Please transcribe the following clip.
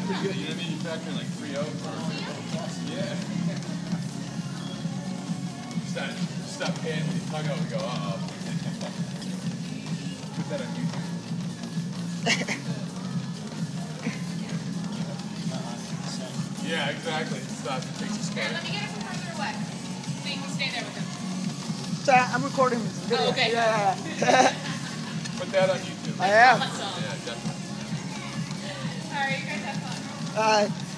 You're manufacturing like 3 O's. Yeah. Stop paying when you tug out and go, uh-oh. Put that on YouTube. Yeah, exactly. Stop. It takes a Here, let me get it from further away. So you can stay there with him. So I'm recording video. Oh, okay. Yeah. Put that on YouTube. I am. Awesome. Yeah, definitely. All right, you guys have fun. All right.